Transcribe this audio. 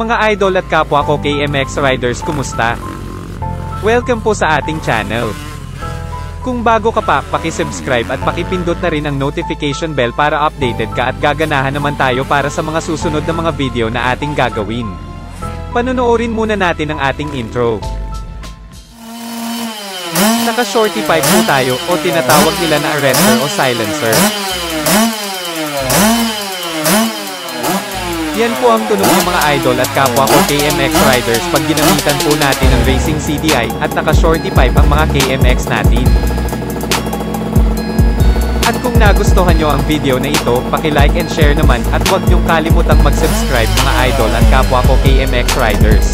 Mga idol at kapwa ko KMX Riders, kumusta? Welcome po sa ating channel. Kung bago ka pa, paki-subscribe at pakipindot na rin ang notification bell para updated ka at gaganahan naman tayo para sa mga susunod na mga video na ating gagawin. Panonoorin muna natin ang ating intro. Naka-shorty pipe po tayo, o tinatawag nila na arrestor o silencer. Yan po ang tunog ng mga idol at kapwa ko KMX Riders pag ginamitan po natin ang racing CDI at naka-shorty pipe ang mga KMX natin. At kung nagustuhan nyo ang video na ito, paki-like and share naman at huwag nyong kalimutang mag-subscribe mga idol at kapwa ko KMX Riders.